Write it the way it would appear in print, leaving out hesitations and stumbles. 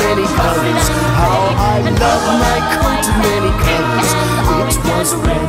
many colors. How I love my coat of many colors. It was red,